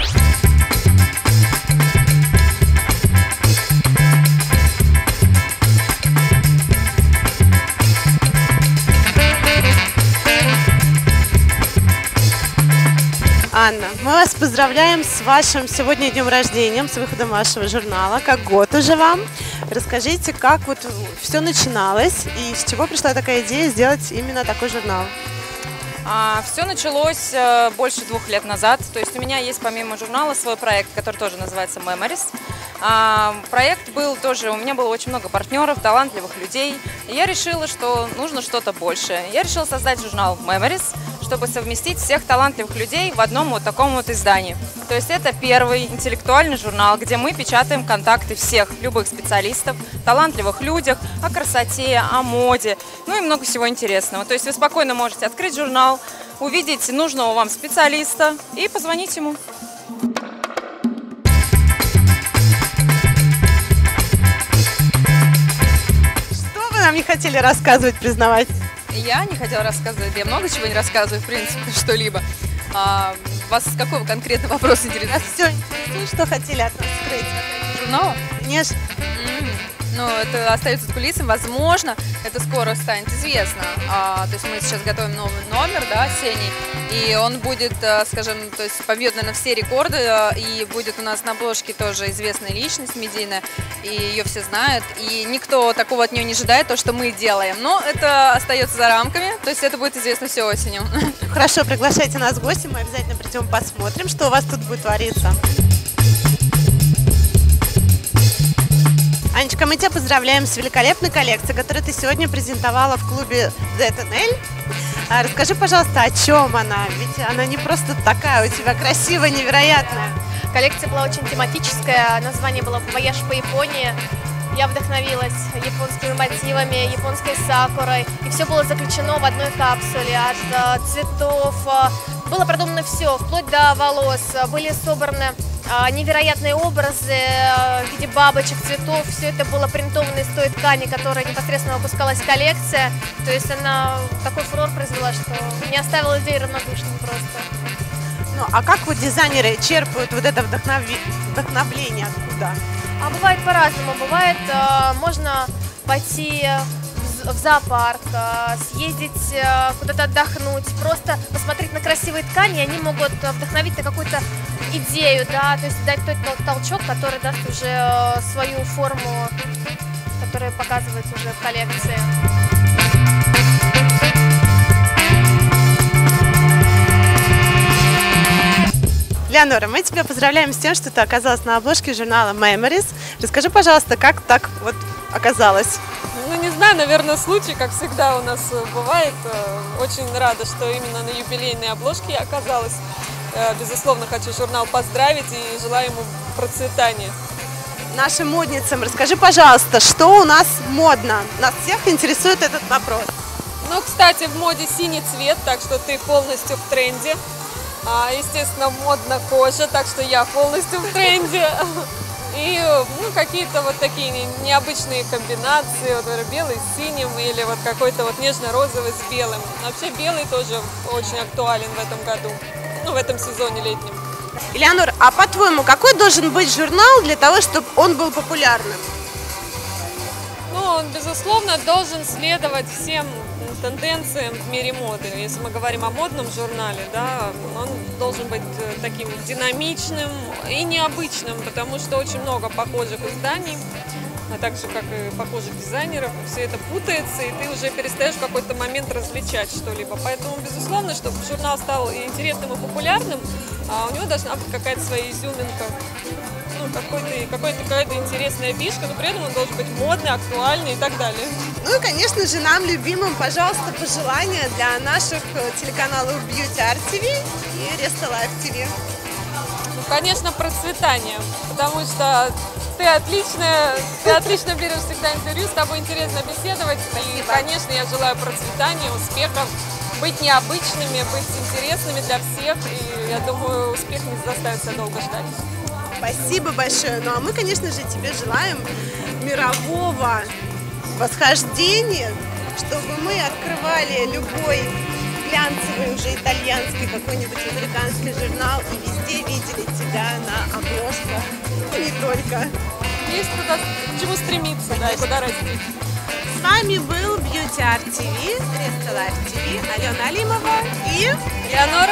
Анна, мы вас поздравляем с вашим сегодня днем рождения, с выходом вашего журнала. Как год уже вам. Расскажите, как вот все начиналось и с чего пришла такая идея сделать именно такой журнал? Все началось больше 2 лет назад. То есть у меня есть помимо журнала свой проект, который тоже называется Memories. Проект был тоже, у меня было очень много партнеров, талантливых людей. И я решила, что нужно что-то большее. Я решила создать журнал Memories, чтобы совместить всех талантливых людей в одном вот таком вот издании. То есть это первый интеллектуальный журнал, где мы печатаем контакты всех, любых специалистов, талантливых людях, о красоте, о моде, ну и много всего интересного. То есть вы спокойно можете открыть журнал, увидеть нужного вам специалиста и позвонить ему. Что вы нам не хотели рассказывать, признавать? Я не хотела рассказывать, я много чего не рассказываю, в принципе, что-либо. Вас какой конкретный вопрос интересует? Все интересует, что хотели от нас скрыть. Журнала? Конечно. Ну, это остается за кулисами, возможно, это скоро станет известно. То есть мы сейчас готовим новый номер, да, осенний, и он будет, скажем, то есть побьет, наверное, все рекорды, и будет у нас на обложке тоже известная личность медийная, и ее все знают, и никто такого от нее не ожидает, то, что мы делаем. Но это остается за рамками, то есть это будет известно все осенью. Хорошо, приглашайте нас в гости, мы обязательно придем посмотрим, что у вас тут будет твориться. Анечка, мы тебя поздравляем с великолепной коллекцией, которую ты сегодня презентовала в клубе ZNL. Расскажи, пожалуйста, о чем она? Ведь она не просто такая, у тебя красивая, невероятная. Коллекция была очень тематическая, название было «Вояж по Японии». Я вдохновилась японскими мотивами, японской сакурой, и все было заключено в одной капсуле. От цветов было продумано все, вплоть до волос, были собраны невероятные образы в виде бабочек, цветов. Все это было принтовано из той ткани, которая непосредственно выпускалась коллекция. То есть она такой фурор произвела, что не оставила людей равнодушными просто. Ну, а как вот дизайнеры черпают вот это вдохновление откуда? Бывает по-разному. Бывает, можно пойти в зоопарк, съездить куда-то отдохнуть, просто посмотреть на красивые ткани, и они могут вдохновить на какую-то идею, да, то есть дать тот толчок, который даст уже свою форму, которая показывается уже в коллекции. Леонора, мы тебя поздравляем с тем, что ты оказалась на обложке журнала Memories. Расскажи, пожалуйста, как так вот оказалось? Ну, не знаю, наверное, случай, как всегда у нас бывает. Очень рада, что именно на юбилейной обложке я оказалась. Безусловно, хочу журнал поздравить и желаю ему процветания. Нашим модницам расскажи, пожалуйста, что у нас модно? Нас всех интересует этот вопрос. Ну, кстати, в моде синий цвет, так что ты полностью в тренде. Естественно, модна кожа, так что я полностью в тренде. И какие-то вот такие необычные комбинации, вот, белый с синим или вот какой-то вот нежно-розовый с белым. Вообще белый тоже очень актуален в этом году, в этом сезоне летнем. Элеонора, а по-твоему, какой должен быть журнал для того, чтобы он был популярным? Ну, он, безусловно, должен следовать всем тенденциям в мире моды. Если мы говорим о модном журнале, да, он должен быть таким динамичным и необычным, потому что очень много похожих изданий, а также как и похожих дизайнеров. Все это путается, и ты уже перестаешь в какой-то момент различать что-либо. Поэтому, безусловно, чтобы журнал стал и интересным, и популярным, у него должна быть какая-то своя изюминка, какая-то интересная фишка, но при этом он должен быть модный, актуальный и так далее. Ну и, конечно же, нам, любимым, пожалуйста, пожелания для наших телеканалов Beauty Art TV и Resto Life TV. Ну, конечно, процветание, потому что ты отлично берешь всегда интервью, с тобой интересно беседовать. Спасибо. И, конечно, я желаю процветания, успехов, быть необычными, быть интересными для всех. И я думаю, успех не заставит себя долго ждать. Спасибо большое. Ну а мы, конечно же, тебе желаем мирового восхождения, чтобы мы открывали любой глянцевый, уже итальянский какой-нибудь американский журнал, и везде видели тебя на обложках, и не только. Есть куда, к чему стремиться, да, и куда расти. С вами был Beauty Art TV, Crystal Art TV, Алена Алимова и Леонора